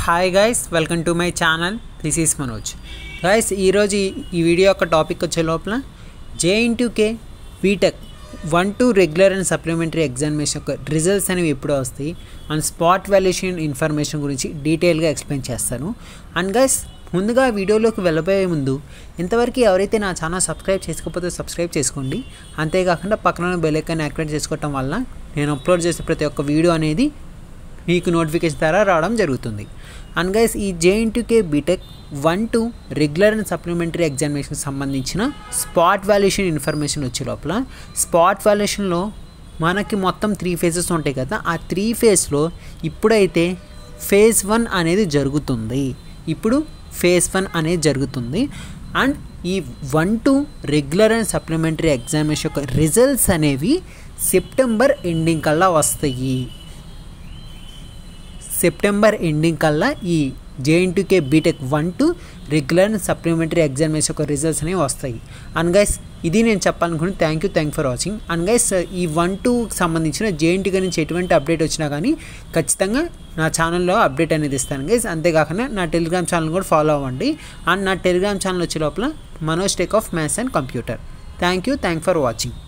Hi guys, welcome to my channel. This is Manoj. Guys, ఈరోజు ఈ video యొక్క topic వచ్చే లోపల JNTUK BTech 1-2 regular and supplementary examination యొక్క రిజల్ట్స్ అనేవి ఎప్పుడు వస్తాయి అండ్ స్పాట్ వాల్యుయేషన్ ఇన్ఫర్మేషన్ గురించి డీటెయిల్గా ఎక్స్ప్లెయిన్ చేస్తాను. అండ్ గైస్, ముందుగా వీడియోలోకి వెళ్ళబోయే ముందు ఇంతవరకు ఎవరైతే నా ఛానల్ సబ్స్క్రైబ్ చేసుకోకపోతే సబ్స్క్రైబ్ చేసుకోండి. అంతేకాకుండా పక్కన బెల్ ఐకాన్ యాక్టివేట్ చేసుకోవటం వల్ల నేను అప్లోడ్ చేసే ప్రతి ఒక్క వీడియో అనేది మీకు నోటిఫికేషన్ ద్వారా రావడం జరుగుతుంది. అండ్ గైస్, ఈ JNTUK BTech 1-2 regular and supplementary ఎగ్జామినేషన్కి సంబంధించిన స్పాట్ వాల్యుయేషన్ ఇన్ఫర్మేషన్ వచ్చే లోపల స్పాట్ వాల్యుయేషన్లో మనకి మొత్తం 3 ఫేజెస్ ఉంటాయి కదా. ఆ 3 ఫేజ్లో ఇప్పుడైతే ఫేజ్ 1 అనేది జరుగుతుంది. ఫేజ్ 1 అనేది జరుగుతుంది. అండ్ ఈ 1-2 రెగ్యులర్ అండ్ సప్లిమెంటరీ ఎగ్జామినేషన్ యొక్క రిజల్ట్స్ అనేవి సెప్టెంబర్ ఎండింగ్ కల్లా వస్తాయి. సెప్టెంబర్ ఎండింగ్ కల్లా ఈ JNTUK BTech 1-2 regular and supplementary examination యొక్క రిజల్ట్స్ అనేవి వస్తాయి. అండ్ గైస్, ఇది నేను చెప్పాలనుకుని thank you for watching. And guys, ఈ 1-2కి సంబంధించిన JNTUK నుంచి ఎటువంటి అప్డేట్ వచ్చినా కానీ ఖచ్చితంగా నా ఛానల్లో అప్డేట్ అనేది ఇస్తాను గైస్. అంతేకాకుండా నా టెలిగ్రామ్ ఛానల్ కూడా ఫాలో అవ్వండి. అండ్ నా టెలిగ్రామ్ ఛానల్ వచ్చే లోపల Manoj take off maths and computer. Thank you for watching.